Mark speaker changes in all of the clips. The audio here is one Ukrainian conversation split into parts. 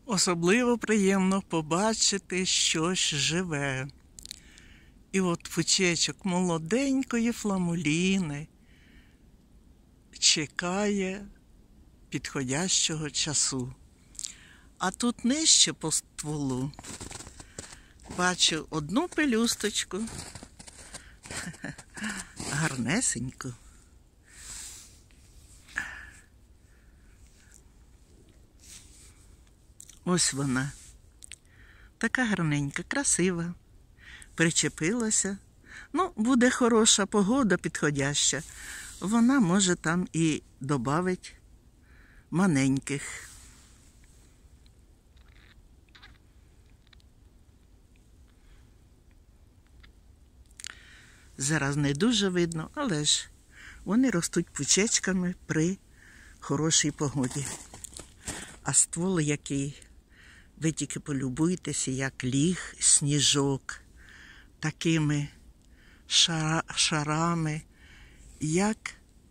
Speaker 1: Особливо приємно побачити щось живе. І от пучечок молоденької фламуліни чекає підходящого часу. А тут нижче по стволу бачу одну пелюсточку, гарнесеньку. Ось вона, така гарненька, красива, причепилася. Ну, буде хороша погода підходяща, вона може там і добавить маленьких. Зараз не дуже видно, але ж вони ростуть пучечками при хорошій погоді. А ствол який, ви тільки полюбуйтеся, як ліг сніжок, такими шарами, як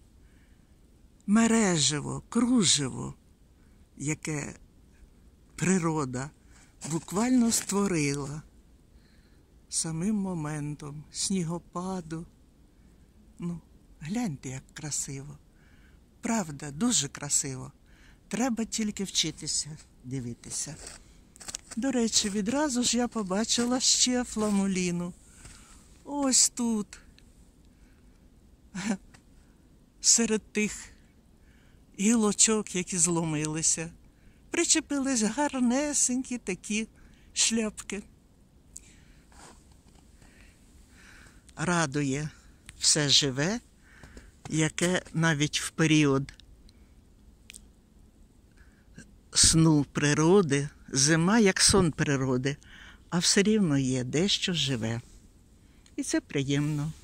Speaker 1: мережево, кружево, яке природа буквально створила самим моментом снігопаду. Ну, гляньте, як красиво. Правда, дуже красиво. Треба тільки вчитися дивитися. До речі, відразу ж я побачила ще фламуліну. Ось тут. Серед тих гілочок, які зломилися, причепились гарнесенькі такі шляпки. Радує все живе, яке навіть в період сну природи, зима як сон природи, а все рівно є дещо живе. І це приємно.